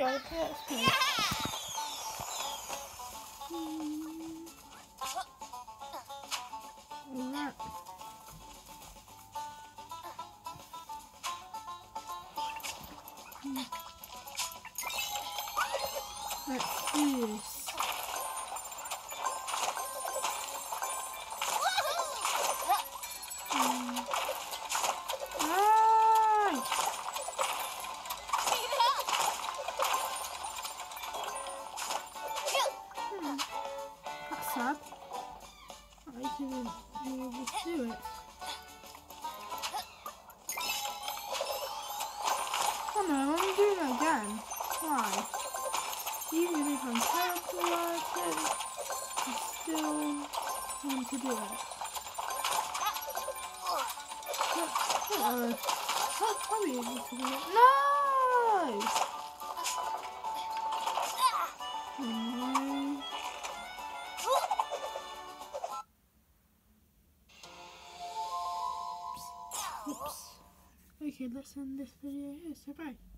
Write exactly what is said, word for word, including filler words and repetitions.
go. Let's go. Alright. Let's do this. Sad. I didn't be able to do it. Oh no, I'm doing it again. Why? Even if I'm terrible at it, I still want to do it. Uh-oh. I'll be able to do it. No! Oh no. Oops. Okay, let's end this video here, so bye.